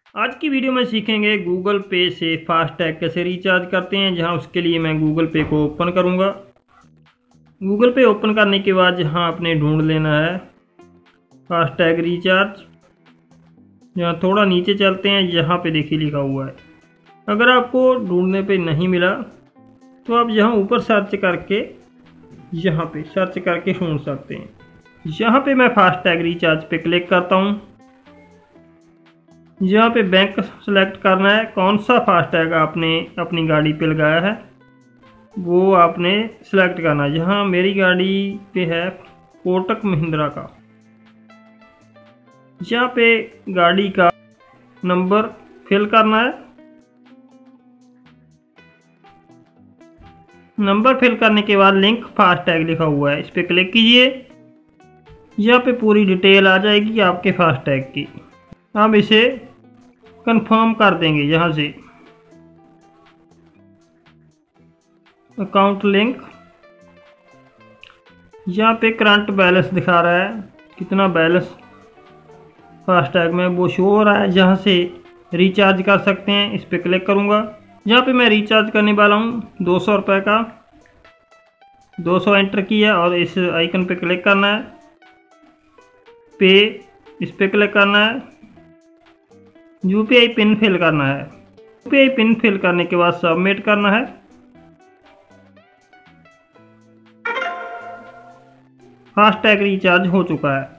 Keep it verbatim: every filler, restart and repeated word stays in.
आज की वीडियो में सीखेंगे गूगल पे से फास्टैग कैसे रिचार्ज करते हैं। जहां उसके लिए मैं गूगल पे को ओपन करूंगा। गूगल पे ओपन करने के बाद जहां आपने ढूंढ लेना है फास्टैग रिचार्ज। यहाँ थोड़ा नीचे चलते हैं, यहाँ पे देखिए लिखा हुआ है। अगर आपको ढूंढने पे नहीं मिला तो आप यहाँ ऊपर सर्च करके यहाँ पे सर्च करके ढूंढ सकते हैं। यहाँ पे मैं फास्टैग रिचार्ज पे क्लिक करता हूँ। यहाँ पे बैंक सेलेक्ट करना है, कौन सा फास्टैग आपने अपनी गाड़ी पे लगाया है वो आपने सेलेक्ट करना है। यहाँ मेरी गाड़ी पे है कोटक महिंद्रा का। यहाँ पे गाड़ी का नंबर फिल करना है। नंबर फिल करने के बाद लिंक फास्टैग लिखा हुआ है, इस पर क्लिक कीजिए। यहाँ पे पूरी डिटेल आ जाएगी आपके फास्टैग की। हम इसे कंफर्म कर देंगे। यहाँ से अकाउंट लिंक, यहाँ पे करंट बैलेंस दिखा रहा है, कितना बैलेंस फास्टैग में वो शो हो रहा है। जहाँ से रिचार्ज कर सकते हैं, इस पर क्लिक करूँगा। यहाँ पे मैं रिचार्ज करने वाला हूँ दो सौ रुपये का। दो सौ एंटर किया और इस आइकन पे क्लिक करना है। पे, इस पे क्लिक करना है। यूपीआई पिन फिल करना है। यूपीआई पिन फिल करने के बाद सबमिट करना है। फास्टैग रिचार्ज हो चुका है।